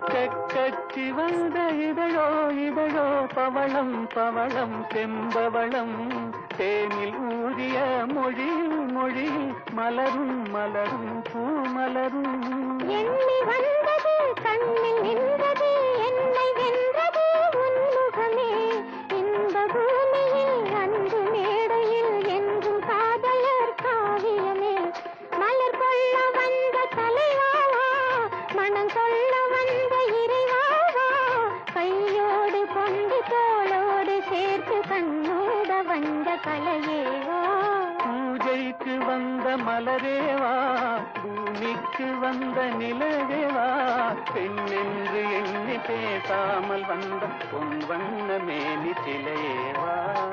கக்கச்சி வந்த இதழோ இதழோ பவளம் பவளம் செம்பவளம் தேனில் ஊதிய மொழியில் மொழியில் மலரும் மலரும் பூமலரும் எண்ணி வந்தது கண்ணில் நின்றது என்னை வென்றது உன்முகமே இந்த பூமியில் அன்பு மேடையில் என்றும் காதலர் காவியமே மலர் கொள்ள வந்த தலைவாவா மனம் சொல்ல வந்த இறைவாவா கையோடு கொண்டு தோளோடு சேர்த்து கண்ணோட வந்த கலையேவா பூஜைக்கு வந்த மலரேவா பூமிக்கு வந்த நிலவேவா பெண்ணென்று எண்ணி பேசாமல் வந்த பொன் வண்ண மேனி சிலையேவா